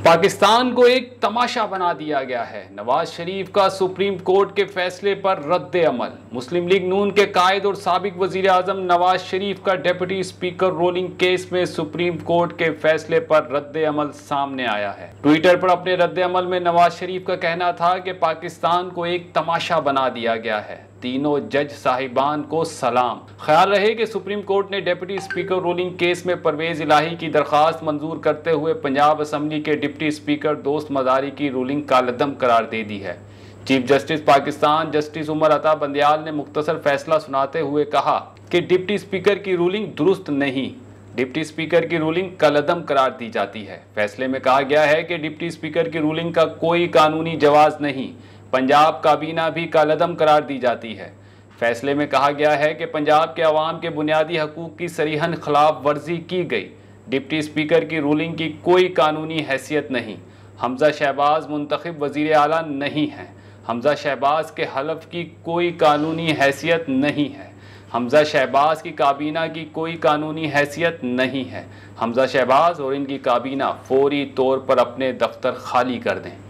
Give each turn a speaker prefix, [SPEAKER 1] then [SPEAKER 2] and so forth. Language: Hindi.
[SPEAKER 1] पाकिस्तान को एक तमाशा बना दिया गया है। नवाज शरीफ का सुप्रीम कोर्ट के फैसले पर रद्द अमल। मुस्लिम लीग नून के कायद और साबिक वजीर आजम नवाज शरीफ का डिप्टी स्पीकर रोलिंग केस में सुप्रीम कोर्ट के फैसले पर रद्द अमल सामने आया है। ट्विटर पर अपने रद्द अमल में नवाज शरीफ का कहना था कि पाकिस्तान को एक तमाशा बना दिया गया है। तीनों जज साहिबान को सलाम। ख्याल रहे कि सुप्रीम कोर्ट ने डिप्टी स्पीकर रोलिंग केस में परवेज इलाही की दरखास्त मंजूर करते हुए पंजाब असम्बली के डिप्टी स्पीकर दोस्त मजारी की रूलिंग कालअदम करार दे दी है। Chief justice Pakistan justice Umar Ata Bandial ने मुख्तसर फैसला सुनाते हुए कहा कि डिप्टी स्पीकर की रूलिंग दुरुस्त नहीं, डिप्टी स्पीकर की रूलिंग कालअदम करार दी जाती है। फैसले में कहा गया है कि डिप्टी स्पीकर की रूलिंग का कोई कानूनी जवाज नहीं, पंजाब काबीना भी कालअदम करार दी जाती है। फैसले में कहा गया है कि पंजाब के अवाम के बुनियादी हकूक़ की सरीहन खिलाफ वर्जी की गई। डिप्टी स्पीकर की रूलिंग की कोई कानूनी हैसियत नहीं। हमजा शहबाज मुंतखब वज़ीर आला नहीं है। हमजा शहबाज के हलफ की कोई कानूनी हैसियत नहीं है। हमजा शहबाज की काबीना की कोई कानूनी हैसियत नहीं है। हमजा शहबाज और इनकी काबीना फौरी तौर पर अपने दफ्तर खाली कर दें।